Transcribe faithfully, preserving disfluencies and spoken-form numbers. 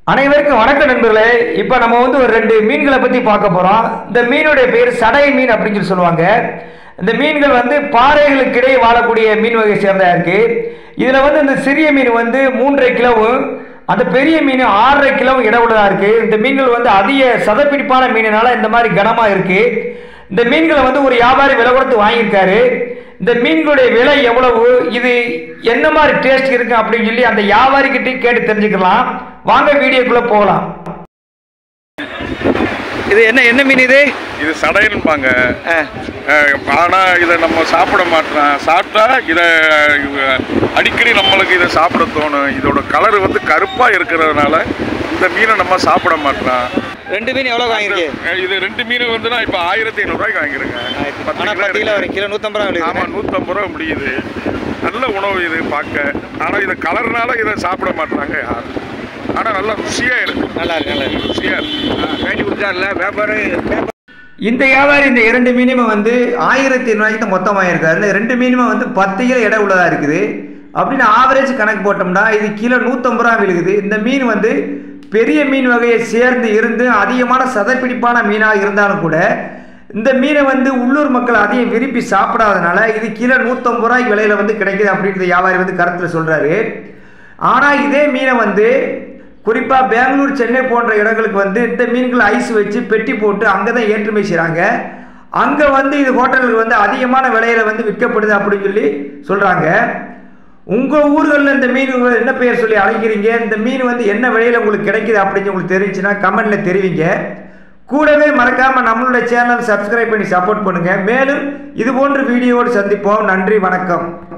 அனைவருக்கும் வணக்கம் நண்பர்களே. இப்போ நம்ம வந்து ஒரு ரெண்டு மீன்களை பற்றி பார்க்க போகிறோம். இந்த மீனுடைய பேர் சடை மீன் அப்படின்னு சொல்லி சொல்லுவாங்க. இந்த மீன்கள் வந்து பாறைகளுக்கு இடையே வாழக்கூடிய மீன் வகை சேர்ந்தா இருக்கு. இதில் வந்து இந்த சிறிய மீன் வந்து மூன்றரை கிலோவும் அந்த பெரிய மீன் ஆறரை கிலோவும் இட உள்ளதாக இருக்குது. இந்த மீன்கள் வந்து அதிக சதப்பிடிப்பான மீனினால இந்த மாதிரி கனமாக இருக்குது. இந்த மீன்களை வந்து ஒரு வியாபாரி விலை கொடுத்து வாங்கியிருக்காரு. இந்த மீன்களுடைய விலை எவ்வளவு, இது என்ன மாதிரி டேஸ்ட் இருக்கு அப்படின்னு சொல்லி அந்த வியாபாரிக்கிட்டே கேட்டு தெரிஞ்சுக்கலாம். வாங்க வீடியோக்குள்ள போகலாம். இது என்ன என்ன மீன்? இது இது சடையன்பாங்க. ஆனால் இதை நம்ம சாப்பிட மாட்டோம். சாப்பிட்டா இதை அடிக்கடி நம்மளுக்கு இதை சாப்பிட தோணும். இதோட கலர் வந்து கருப்பாக இருக்கிறதுனால இந்த மீனை நம்ம சாப்பிட மாட்டோம். ரெண்டு மீன் எவ்வளோ வாங்கிருக்கு? இது ரெண்டு மீன் வந்து நான் இப்போ ஆயிரத்தி ஐநூறுரூவாய்க்கு வாங்கிருங்க. கிலோ நூற்றம்பது ரூபா. ஆமாம், நூற்றம்பது ரூபா முடியுது. நல்ல உணவு இது பார்க்க. ஆனால் இது கலர்னால இதை சாப்பிட மாட்டாங்க யாரும். ஆனால் நல்லா ருசியாக இருக்கு. நல்லா இருக்கு, நல்லா இருக்கு, ருசியாக இருக்கு. வேண்டி கொடுத்தாருல வியாபாரம். இந்த வியாபாரி இந்த இரண்டு மீனுமே வந்து ஆயிரத்தி ஐநூறுவாய்க்கு தான் மொத்தம் வாங்கியிருக்காரு. இந்த ரெண்டு மீனுமே வந்து பத்து கிலோ எடை உள்ளதாக இருக்குது. அப்படின்னு ஆவரேஜ் கணக்கு போட்டோம்னா இது கிலோ நூற்றம்பது ரூபா விழுகுது. இந்த மீன் வந்து பெரிய மீன் வகையை சேர்ந்து இருந்து அதிகமான சதைப்பிடிப்பான மீனாக இருந்தாலும் கூட இந்த மீனை வந்து உள்ளூர் மக்கள் அதிகம் விரும்பி சாப்பிடாதனால இது கிலோ நூற்றம்பது ரூபாய்க்கு விலையில் வந்து கிடைக்குது அப்படின்ற வியாபாரி வந்து கருத்தில் சொல்கிறாரு. ஆனால் இதே மீனை வந்து குறிப்பாக பெங்களூர், சென்னை போன்ற இடங்களுக்கு வந்து இந்த மீன்கள் ஐஸ் வச்சு பெட்டி போட்டு அங்கே தான் ஏற்றுமதி செய்கிறாங்க. அங்கே வந்து இது ஹோட்டலுக்கு வந்து அதிகமான விலையில் வந்து விற்கப்படுது அப்படின்னு சொல்லி சொல்கிறாங்க. உங்கள் ஊர்களில் இந்த மீன் என்ன பெயர் சொல்லி அழைக்கிறீங்க? இந்த மீன் வந்து என்ன விலையில் உங்களுக்கு கிடைக்குது அப்படின்னு உங்களுக்கு தெரிஞ்சுன்னா கமெண்டில் தெரிவிங்க. கூடவே மறக்காமல் நம்மளுடைய சேனல் சப்ஸ்கிரைப் பண்ணி சப்போர்ட் பண்ணுங்கள். மேலும் இது போன்ற வீடியோவோடு சந்திப்போம். நன்றி, வணக்கம்.